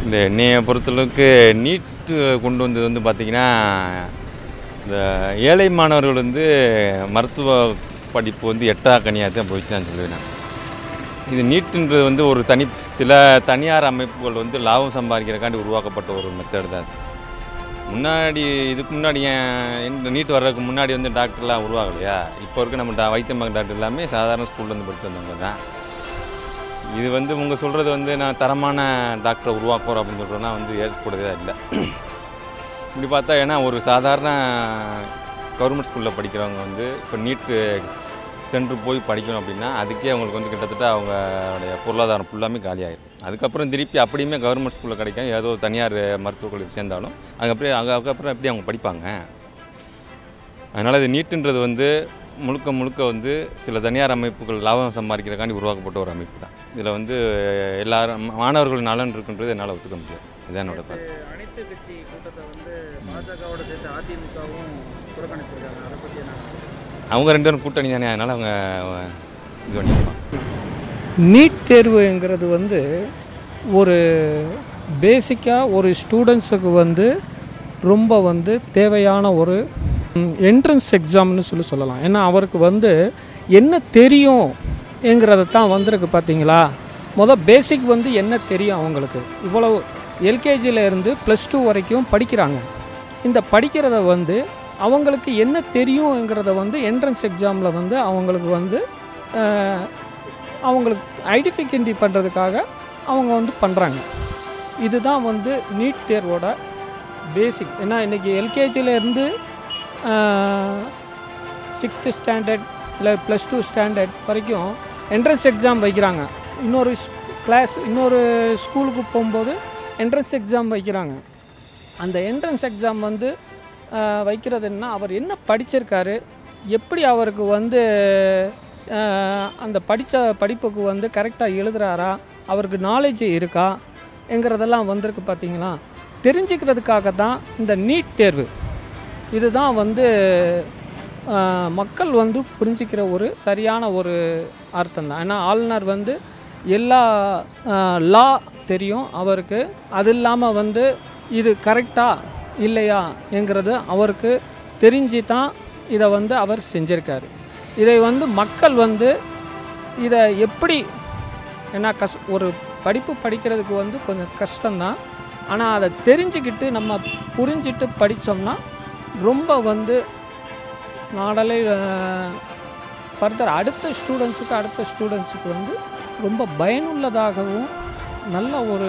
இந்த என்னையை பொறுத்தளவுக்கு நீட் கொண்டு வந்தது வந்து பார்த்திங்கன்னா, இந்த ஏழை மாணவர்கள் வந்து மருத்துவ படிப்பு வந்து எட்டாக்கனியாக தான் போயிட்டு நான் சொல்லுவேன். இது நீட்டுன்றது வந்து ஒரு சில தனியார் அமைப்புகள் வந்து லாபம் சம்பாதிக்கிறக்காண்டி உருவாக்கப்பட்ட ஒரு மெத்தட் தான். இதுக்கு முன்னாடி இந்த நீட் வர்றதுக்கு முன்னாடி வந்து டாக்டர்லாம் உருவாகலையா? இப்போ இருக்க நம்ம வைத்திய மகன் டாக்டர் எல்லாமே சாதாரண ஸ்கூல்லேருந்து படித்து வந்தவங்க தான். இது வந்து உங்கள் சொல்கிறது வந்து நான் தரமான டாக்டரை உருவாக்குறோம் அப்படின்னு சொல்கிறோன்னா வந்து ஏற்படுறதே இல்லை. இப்படி பார்த்தா ஏன்னா ஒரு சாதாரண கவர்மெண்ட் ஸ்கூலில் படிக்கிறவங்க வந்து இப்போ நீட்டு சென்று போய் படிக்கணும் அப்படின்னா அதுக்கே அவங்களுக்கு வந்து கிட்டத்தட்ட அவங்களுடைய பொருளாதாரம் ஃபுல்லாமே காலியாகிடும். அதுக்கப்புறம் திருப்பி அப்படியுமே கவர்மெண்ட் ஸ்கூலில் கிடைக்கும், ஏதோ தனியார் மருத்துவக் கல்லூரிக்கு சேர்ந்தாலும் அதுக்கப்புறம் எப்படி அவங்க படிப்பாங்க? அதனால் இது நீட்டுன்றது வந்து முழுக்க வந்து சில தனியார் அமைப்புகள் லாபம் சம்பாதிக்கிறக்காண்டி உருவாக்கப்பட்ட ஒரு அமைப்பு தான். இதில் வந்து எல்லாரும் மாணவர்கள் நலன் இருக்குன்றது என்னால் ஒத்துக்க முடியாது. இதுதான் என்னோட கருத்து. அனைத்து கட்சி கூட்டத்தை வந்து பாஜகவோட சேர்த்து அதிமுகவும் புறக்கணிச்சிருக்காங்க. அதை பற்றி என்ன? அவங்க ரெண்டு பேரும் கூட்டணி தானே, அதனால் அவங்க இது பண்ணிப்பாங்க. நீட் தேர்வுங்கிறது வந்து ஒரு பேசிக்காக ஒரு ஸ்டூடெண்ட்ஸுக்கு வந்து ரொம்ப வந்து தேவையான ஒரு என்ட்ரன்ஸ் எக்ஸாம்னு சொல்லலாம். ஏன்னா அவருக்கு வந்து என்ன தெரியும்ங்கிறத தான் வந்திருக்கு. பார்த்தீங்களா, பேசிக் வந்து என்ன தெரியும் அவங்களுக்கு. இவ்வளவு எல்கேஜியில் இருந்து +2 வரைக்கும் படிக்கிறாங்க. இந்த படிக்கிறத வந்து அவங்களுக்கு என்ன தெரியுங்கிறத வந்து என்ட்ரன்ஸ் எக்ஸாமில் வந்து அவங்களுக்கு வந்து அவங்களுக்கு ஐடென்டிஃபை பண்ணுறதுக்காக அவங்க வந்து பண்ணுறாங்க. இதுதான் வந்து நீட் தேர்வோட பேசிக். ஏன்னா இன்றைக்கி எல்கேஜியிலேருந்து 6th ஸ்டாண்டர்ட் இல்லை +2 ஸ்டாண்டர்ட் வரைக்கும் என்ட்ரன்ஸ் எக்ஸாம் வைக்கிறாங்க. இன்னொரு ஸ்கூலுக்கு போகும்போது என்ட்ரன்ஸ் எக்ஸாம் வைக்கிறாங்க. அந்த என்ட்ரன்ஸ் எக்ஸாம் வந்து வைக்கிறதுன்னா அவர் என்ன படிச்சிருக்காரு, எப்படி அவருக்கு வந்து அந்த படிப்புக்கு வந்து கரெக்டாக எழுதுகிறாரா, அவருக்கு நாலேஜ் இருக்கா என்கிறதெல்லாம் வந்திருக்கு. பார்த்தீங்களா, தெரிஞ்சுக்கிறதுக்காக தான் இந்த நீட் தேர்வு. இதுதான் வந்து மக்கள் வந்து புரிஞ்சிக்கிற ஒரு சரியான ஒரு அர்த்தம் தான். ஏன்னா ஆளுநர் வந்து எல்லா லா தெரியும் அவருக்கு. அது இல்லாமல் வந்து இது கரெக்டாக இல்லையா என்கிறது அவருக்கு தெரிஞ்சு தான் இதை வந்து அவர் செஞ்சுருக்காரு. இதை வந்து மக்கள் வந்து இதை எப்படி, ஏன்னா ஒரு படிப்பு படிக்கிறதுக்கு வந்து கொஞ்சம் கஷ்டம்தான். ஆனால் அதை தெரிஞ்சுக்கிட்டு நம்ம புரிஞ்சிட்டு படித்தோம்னா ரொம்ப வந்து நாடலை ஃபர்தர் அடுத்த ஸ்டூடெண்ட்ஸுக்கு வந்து ரொம்ப பயனுள்ளதாகவும் நல்ல ஒரு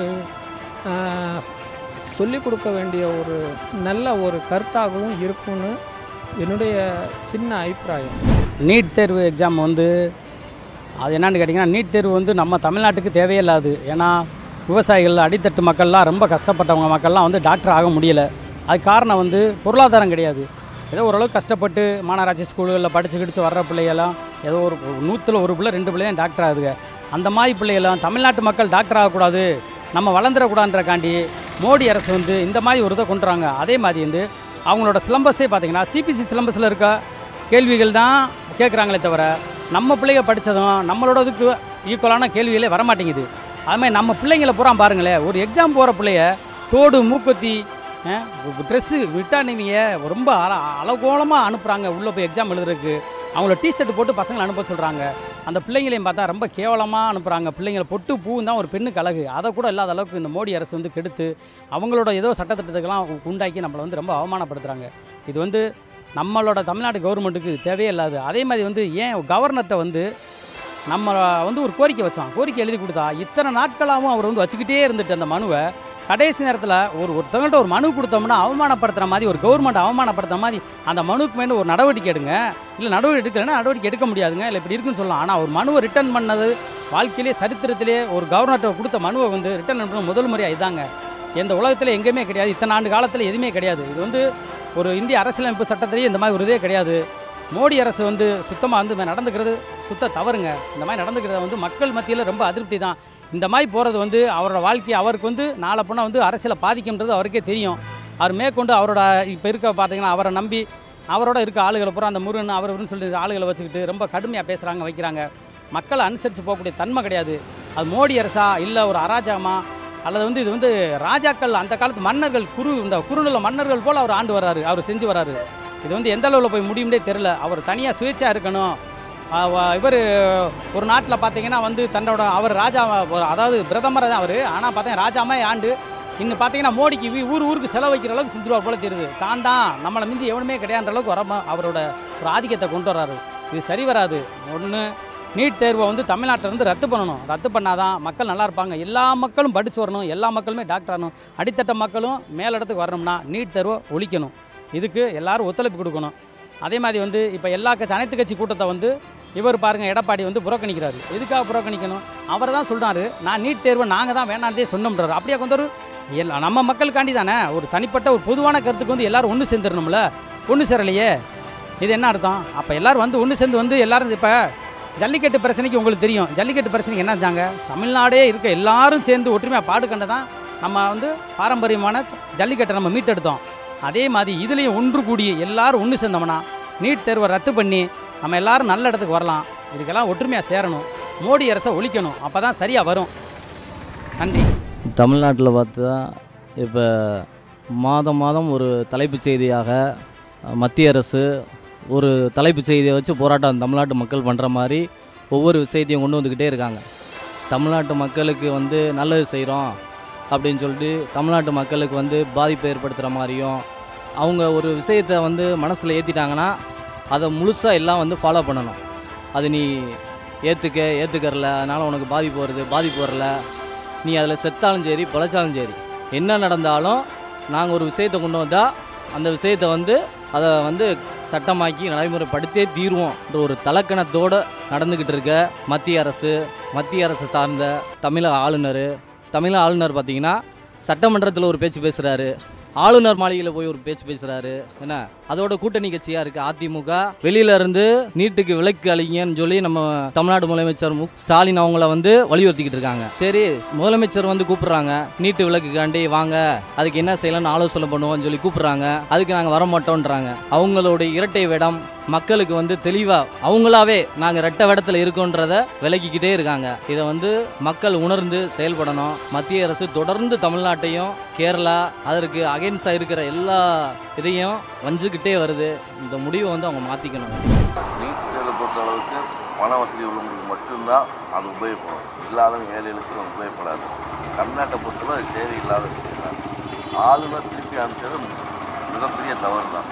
சொல்லிக் கொடுக்க வேண்டிய ஒரு நல்ல ஒரு கருத்தாகவும் இருக்கும்னு என்னுடைய சின்ன அபிப்பிராயம். நீட் தேர்வு எக்ஸாம் வந்து அது என்னென்னு கேட்டிங்கன்னா, நீட் தேர்வு வந்து நம்ம தமிழ்நாட்டுக்கு தேவையில்லாது. ஏன்னா விவசாயிகள், அடித்தட்டு மக்கள்லாம், ரொம்ப கஷ்டப்பட்டவங்க மக்கள்லாம் வந்து டாக்டர் ஆக முடியலை. அதுக்கு காரணம் வந்து பொருளாதாரம் கிடையாது. ஏதோ ஓரளவுக்கு கஷ்டப்பட்டு மாநகராட்சி ஸ்கூல்களில் படித்து வர்ற பிள்ளைகள்லாம் ஏதோ ஒரு 100ல் 1 பிள்ளை 2 பிள்ளையும் டாக்டர் ஆகுதுங்க. அந்த மாதிரி பிள்ளைகளும் தமிழ்நாட்டு மக்கள் டாக்டர் ஆகக்கூடாது, நம்ம வளர்ந்துடக்கூடாதுன்றக்காண்டி மோடி அரசு வந்து இந்த மாதிரி ஒரு இதை கொண்டுறாங்க. அதே மாதிரி வந்து அவங்களோட சிலம்பஸே பார்த்திங்கன்னா சிபிஎஸ்சி சிலம்பஸில் இருக்க கேள்விகள் தான் கேட்குறாங்களே தவிர நம்ம பிள்ளைங்க படித்ததும் நம்மளோட இதுக்கு ஈக்குவலான கேள்விகளே வரமாட்டேங்குது. அதுமாதிரி நம்ம பிள்ளைங்களை பூரா பாருங்களேன், ஒரு எக்ஸாம் போகிற பிள்ளைய தோடு மூக்கத்தி ட்ரெஸ்ஸு விட்டா நீங்கள் ரொம்ப அலகோலமாக அனுப்புகிறாங்க. உள்ளே போய் எக்ஸாம் எழுதுறதுக்கு அவங்கள டிஷர்ட் போட்டு பசங்களை அனுப்ப சொல்கிறாங்க. அந்த பிள்ளைங்களையும் பார்த்தா ரொம்ப கேவலமாக அனுப்புகிறாங்க. பிள்ளைங்களை பொட்டு பூவும் தான் ஒரு பெண்ணுக்கு அழகு. அதை கூட இல்லாத அளவுக்கு இந்த மோடி அரசு வந்து கெடுத்து அவங்களோட ஏதோ சட்டத்திட்டத்துக்கெல்லாம் உண்டாக்கி நம்மளை வந்து ரொம்ப அவமானப்படுத்துகிறாங்க. இது வந்து நம்மளோட தமிழ்நாடு கவர்மெண்ட்டுக்கு தேவையே இல்லாது. அதே மாதிரி வந்து ஏன் கவர்னர்கிட்ட வந்து நம்ம வந்து ஒரு கோரிக்கை வச்சோம், கோரிக்கை எழுதி கொடுத்தா இத்தனை நாட்களாகவும் அவர் வந்து வச்சுக்கிட்டே இருந்துட்டு அந்த மனுவை கடைசி நேரத்தில் ஒருத்தவங்கள்ட்ட ஒரு மனு கொடுத்தோம்னா அவமானப்படுத்துகிற மாதிரி, ஒரு கவர்மெண்ட் அவமானப்படுத்துகிற மாதிரி அந்த மனுக்கு மேலே ஒரு நடவடிக்கை எடுங்க. இல்லை நடவடிக்கை எடுக்கலைன்னா நடவடிக்கை எடுக்க முடியாதுங்க, இல்லை இப்படி இருக்குன்னு சொல்லலாம். ஆனால் ஒரு மனுவை ரிட்டர்ன் பண்ணது வாழ்க்கையிலே சரித்திரத்திலே ஒரு கவர்னர்கிட்ட கொடுத்த மனுவை வந்து ரிட்டர்ன் பண்ண முதல் முறையாக இதாங்க. எந்த உலகத்தில் எங்கேயுமே கிடையாது, இத்தனை ஆண்டு காலத்தில் எதுவுமே கிடையாது. இது வந்து ஒரு இந்திய அரசியலமைப்பு சட்டத்திலேயே இந்த மாதிரி ஒரு இதே கிடையாது. மோடி அரசு வந்து சுத்தமாக வந்து நடந்துக்கிறது சுத்த தவறுங்க. இந்த மாதிரி நடந்துக்கிறத வந்து மக்கள் மத்தியில் ரொம்ப அதிருப்தி தான். இந்த மாதிரி போகிறது வந்து அவரோட வாழ்க்கையை அவருக்கு வந்து நாளை பொண்ணை வந்து அரசியலை பாதிக்கும்ன்றது அவருக்கே தெரியும். அவர் மேற்கொண்டு அவரோட இப்போ இருக்க பார்த்தீங்கன்னா அவரை நம்பி அவரோட இருக்க ஆளுகளை பூரா அந்த முருகன் அவருன்னு சொல்லி ஆளுகளை வச்சுக்கிட்டு ரொம்ப கடுமையாக பேசுகிறாங்க, வைக்கிறாங்க. மக்களை அனுசரித்து போகக்கூடிய தன்மை கிடையாது. அது மோடி அரசா இல்லை ஒரு அராஜகமா அல்லது வந்து இது வந்து ராஜாக்கள் அந்த காலத்து மன்னர்கள் இந்த குறுநில மன்னர்கள் போல் அவர் ஆண்டு வர்றாரு, அவர் செஞ்சு வர்றாரு. இது வந்து எந்த அளவில் போய் முடியும்னே தெரில. அவர் தனியாக சுயேட்சையாக இருக்கணும். இவர் ஒரு நாட்டில் பார்த்தீங்கன்னா வந்து தன்னோட அவர் ராஜா, அதாவது பிரதமர் தான் அவர், ஆனால் பார்த்தீங்கன்னா ராஜாமே ஆண்டு இன்னும் பார்த்தீங்கன்னா மோடிக்கு ஊருக்கு செலவு வைக்கிற அளவுக்கு செஞ்சுருவார் போல தெரியுது. தான் நம்மளை மிஞ்சி எவனுமே கிடையாதுன்ற அளவுக்கு அவரோட ஒரு ஆதிக்கத்தை கொண்டு வர்றாரு. இது சரி வராது. ஒன்று, நீட் தேர்வை வந்து தமிழ்நாட்டிலேருந்து ரத்து பண்ணணும். ரத்து பண்ணாதான் மக்கள் நல்லா இருப்பாங்க. எல்லா மக்களும் படித்து வரணும், எல்லா மக்களுமே டாக்டர் ஆகணும், அடித்தட்ட மக்களும் மேலிடத்துக்கு வரணும்னா நீட் தேர்வை ஒழிக்கணும். இதுக்கு எல்லோரும் ஒத்துழைப்பு கொடுக்கணும். அதே மாதிரி வந்து இப்போ அனைத்து கட்சி கூட்டத்தை வந்து இவர் பாருங்கள் எடப்பாடி வந்து புறக்கணிக்கிறாரு. எதுக்காக புறக்கணிக்கணும்? அவர் தான் சொல்கிறாரு, நான் நீட் தேர்வை நாங்கள் தான் வேணான்றதே சொன்னோம்ன்றாரு. அப்படியே கொண்டு நம்ம மக்களுக்காண்டி தானே, ஒரு தனிப்பட்ட ஒரு பொதுவான கருத்துக்கு வந்து எல்லோரும் ஒன்று சேர்ந்துடணும்ல. ஒன்று சேரலையே, இது என்ன அர்த்தம்? அப்போ எல்லோரும் வந்து ஒன்று சேர்ந்து வந்து எல்லோரும் இப்போ ஜல்லிக்கட்டு பிரச்சனைக்கு உங்களுக்கு தெரியும், ஜல்லிக்கட்டு பிரச்சனைக்கு என்ன செஞ்சாங்க? தமிழ்நாடே இருக்க எல்லாரும் சேர்ந்து ஒற்றுமையாக பாடு கண்டு தான் நம்ம வந்து பாரம்பரியமான ஜல்லிக்கட்டை நம்ம மீட்டெடுத்தோம். அதே மாதிரி இதுலேயும் ஒன்று கூடி எல்லோரும் ஒன்று சேர்ந்தோம்னா நீட் தேர்வை ரத்து பண்ணி நம்ம எல்லோரும் நல்ல இடத்துக்கு வரலாம். இதுக்கெல்லாம் ஒற்றுமையாக சேரணும். மோடி அரசை ஒழிக்கணும். அப்போ தான் சரியாக வரும். நன்றி. தமிழ்நாட்டில் பார்த்தா இப்போ மாதம் ஒரு தலைப்புச் செய்தியாக மத்திய அரசு ஒரு தலைப்புச் செய்தியை வச்சு போராட்டம் தமிழ்நாட்டு மக்கள் பண்ணுற மாதிரி ஒவ்வொரு விஷயத்தையும் கொண்டு வந்துக்கிட்டே இருக்காங்க. தமிழ்நாட்டு மக்களுக்கு வந்து நல்லது செய்கிறோம் அப்படின்னு சொல்லிட்டு தமிழ்நாட்டு மக்களுக்கு வந்து பாதிப்பை ஏற்படுத்துகிற மாதிரியும் அவங்க ஒரு விஷயத்தை வந்து மனசில் ஏற்றிட்டாங்கன்னா அதை முழுசாக எல்லாம் வந்து ஃபாலோ பண்ணணும். அது நீ ஏற்றுக்கறல, அதனால் உனக்கு பாதிப்பு வரல, நீ அதில் செத்தாலும் சரி பிழைச்சாலும் சரி, என்ன நடந்தாலும் நாங்கள் ஒரு விஷயத்தை கொண்டு வந்தால் அந்த விஷயத்தை வந்து அதை வந்து சட்டமாக்கி நடைமுறைப்படுத்தே தீர்வோன்ற ஒரு தலக்கணத்தோடு நடந்துக்கிட்டு இருக்க மத்திய அரசு சார்ந்த தமிழக ஆளுநர் பார்த்திங்கன்னா சட்டமன்றத்தில் ஒரு பேச்சு பேசுகிறாரு, ஆளுநர் மாளிகையில் போய் ஒரு பேச்சு பேசுகிறாரு. என்ன அதோட கூட்டணி கட்சியாக இருக்குது அதிமுக. வெளியில இருந்து நீட்டுக்கு விலக்கு அளிங்கன்னு சொல்லி நம்ம தமிழ்நாடு முதலமைச்சர் ஸ்டாலின் அவங்கள வந்து வலியுறுத்திக்கிட்டு இருக்காங்க. சரி, முதலமைச்சர் வந்து கூப்பிடுறாங்க, நீட்டு விலக்குக்காண்டி வாங்க, அதுக்கு என்ன செய்யலாம்னு ஆலோசனை பண்ணுவோம்னு சொல்லி கூப்பிடுறாங்க. அதுக்கு நாங்கள் வரமாட்டோன்றாங்க. அவங்களுடைய இரட்டை வேடம் மக்களுக்கு வந்து தெளிவாக அவங்களாவே நாங்கள் ரெட்டை வேடத்தில் இருக்கோன்றத விலக்கிக்கிட்டே இருக்காங்க. இதை வந்து மக்கள் உணர்ந்து செயல்படணும். மத்திய அரசு தொடர்ந்து தமிழ்நாட்டையும் கேரளா அதற்கு அகைன்ஸ்டாக இருக்கிற எல்லா இதையும் வஞ்சுக்கிட்டே வருது. இந்த முடிவை வந்து அவங்க மாற்றிக்கணும். நீட் தேர்வை பொறுத்த அளவுக்கு பண வசதி உள்ளவங்களுக்கு மட்டும்தான் அது உபயோகப்படும், இல்லாதவங்க ஏழைகளுக்கு உபயோகப்படாது. தமிழ்நாட்டை பொறுத்தவரை அது தேவையில்லாத விஷயம் தான். ஆளுநர் திருப்பி அனுப்பிச்சது மிகப்பெரிய தவறு தான்.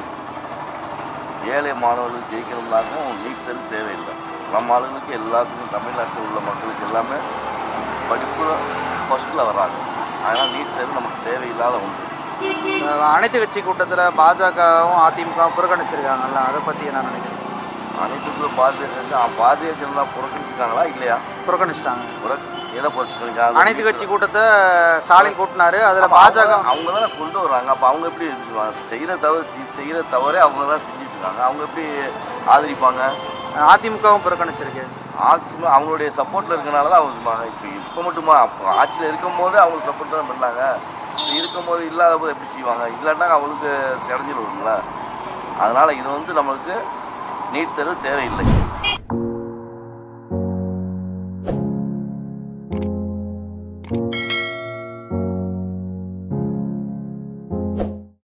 ஏழை மாணவர்கள் ஜெயிக்கணும்னாக்கும் நீட் தேர்வு தேவையில்லை. நம்ம ஆளுங்களுக்கு எல்லாத்துக்கும் தமிழ்நாட்டில் உள்ள மக்களுக்கு எல்லாமே படிப்பு ஃபஸ்ட்டில் வராங்க. அதனால் நீட் தேர்வு நமக்கு தேவையில்லாத ஒன்று. அனைத்து கட்சி கூட்டத்தில் பாஜகவும் அதிமுகவும் புறக்கணிச்சிருக்காங்கல்ல, அதை பற்றி என்ன நினைக்கிறேன்? அனைத்து பாரதிய ஜனதா புறக்கணிச்சிருக்காங்களா இல்லையா? புறக்கணிச்சிட்டாங்க. எதை புறக்கணிச்சிருக்காங்க? அனைத்து கட்சி கூட்டத்தை ஸ்டாலின் கூட்டினாரு, அதில் பாஜக அவங்க தானே கொண்டு வர்றாங்க. அப்போ அவங்க எப்படி செய்கிற தவறே அவங்க தான் செஞ்சுட்டு இருக்காங்க. அவங்க எப்படி ஆதரிப்பாங்க? அதிமுகவும் புறக்கணிச்சிருக்கு. அதிமுக அவங்களுடைய சப்போர்ட்டில் இருக்கனால தான் அவங்க இப்போ மட்டுமா ஆட்சியில் இருக்கும் போது அவங்களுக்கு சப்போர்ட் தான் பண்ணாங்க. இருக்கும்போது இல்லாத போது எப்படி செய்வாங்க? இல்லைன்னா அவங்களுக்கு செடைஞ்சிருவாங்களா? அதனால் இது வந்து நம்மளுக்கு நீட் தேர்வு தேவையில்லை.